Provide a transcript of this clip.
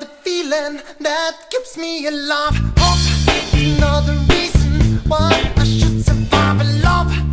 the feeling that keeps me alive. Hope is another reason why I should survive. Love